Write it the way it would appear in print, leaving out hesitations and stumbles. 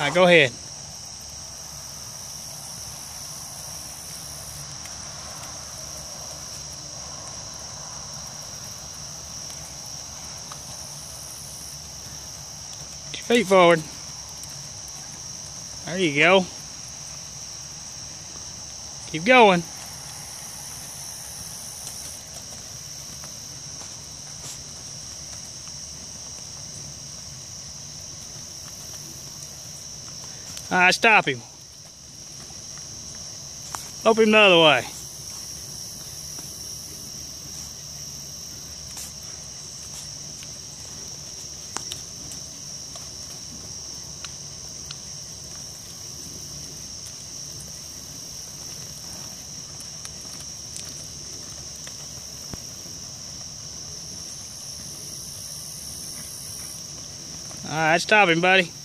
Alright, go ahead. Put your feet forward. There you go. Keep going. Alright, stop him. Open him the other way. Alright, stop him, buddy.